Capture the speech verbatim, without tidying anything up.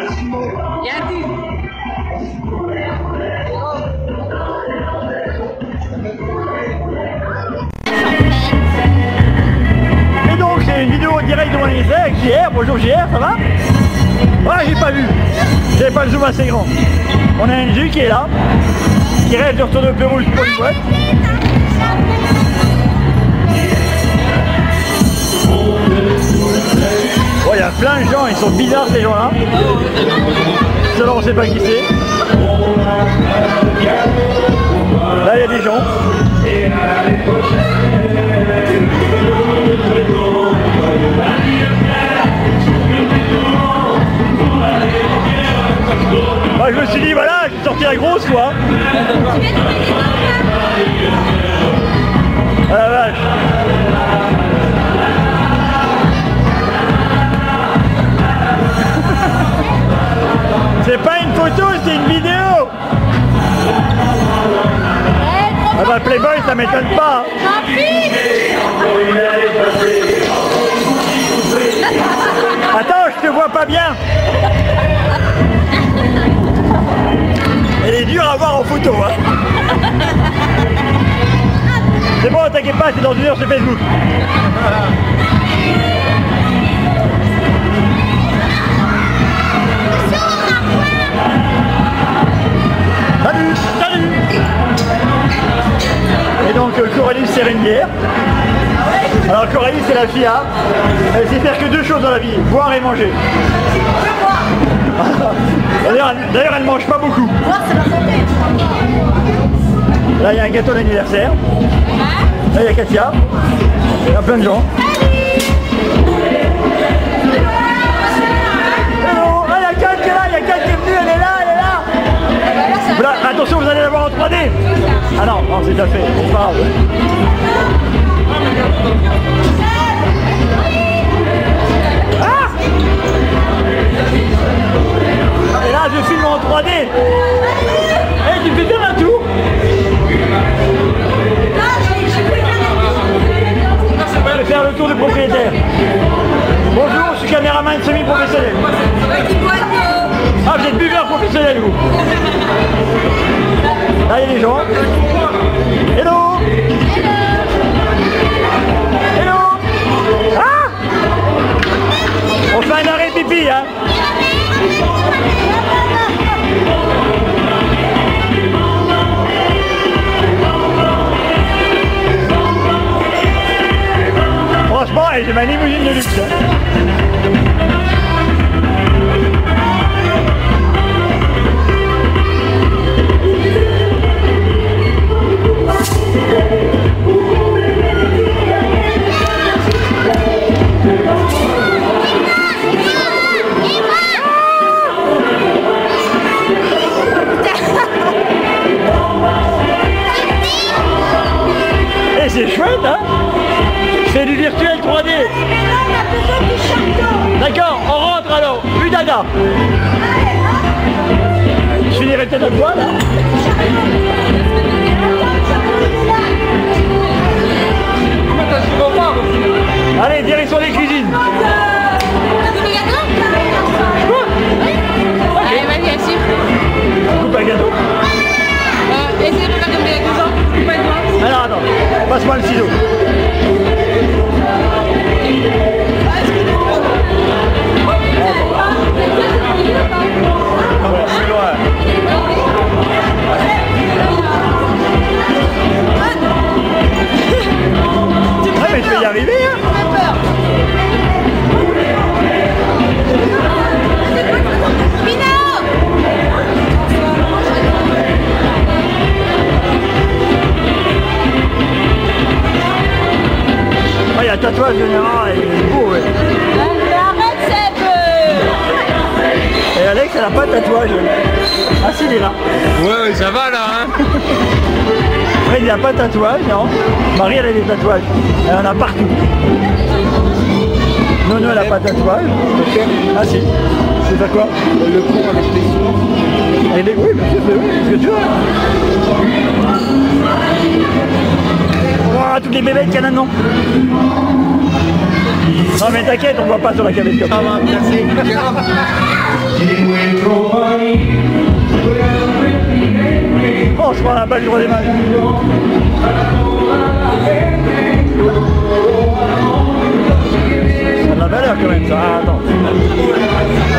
Et donc c'est une vidéo direct de mon anniversaire avec J R. Bonjour J R, ça va? Ouais, j'ai pas vu. J'avais pas le zoom assez grand. On a un J qui est là, qui rêve de retourner au Pérou pour une boîte. Bon, il y a plein de gens, ils sont bizarres ces gens-là. Selon on sait pas qui c'est. Là il y a des gens. Bah, je me suis dit voilà, je vais sortir la grosse quoi. Ah la vache. C'est pas une photo, c'est une vidéo. Ah bah Playboy ça m'étonne pas. Attends, je te vois pas bien. Elle est dure à voir en photo hein. C'est bon, t'inquiète pas, c'est dans une heure sur Facebook. Salut, salut. Et donc Coralie sert une bière. Alors Coralie c'est la fille A. Elle sait faire que deux choses dans la vie, boire et manger. D'ailleurs elle mange pas beaucoup. Là il y a un gâteau d'anniversaire. Là il y a Katia. Il y a plein de gens. Hello, ah, il y a Kat qui est là, il y a Kat qui est venue, elle est là, elle est là. Voilà, attention vous allez la voir en trois D. Ah non, non c'est déjà fait, c'est pas grave. Ah! Et là je filme en trois D. Eh hey, tu fais bien un tour. Je vais faire le tour du propriétaire. Bonjour, je suis caméraman semi-professionnel. Ah, vous êtes buveur professionnel, vous. Là, il y a des gens. Hello. Hello. Ah! On fait un arrêt pipi, hein. Franchement, j'ai ma limousine de luxe. Et c'est chouette, hein? C'est du virtuel trois D. D'accord, on rentre alors. Plus dada. Je finirai peut-être à toi là. Allez, direction des cuisines. Allez, vas-y, assis. Coupe un gâteau. Euh, essayez de faire comme il y a deux ans. Coupe un doigt. Alors attends, passe-moi le ciseau. Ouais mais je vais y arriver hein. Ah, il y a un tatouage général, il est beau ouais. Arrête Seb. Et Alex elle a pas de tatouage. Ah si il est là. Ouais, ouais ça va là hein. Fred il a pas de tatouage non. Marie elle a des tatouages. Elle en a partout. Nono elle a pas de tatouage. Ah si. C'est ça quoi? Le con avec les sous. Oui bien sûr, oui, ce que tu veux. Oh, toutes les bébêtes qu'il y en a dedans. Non mais t'inquiète, on voit pas sur la caméra. Ça va, merci. je prends la balle du droit des matchs. Ça a de la valeur quand même ça. Ah, attends.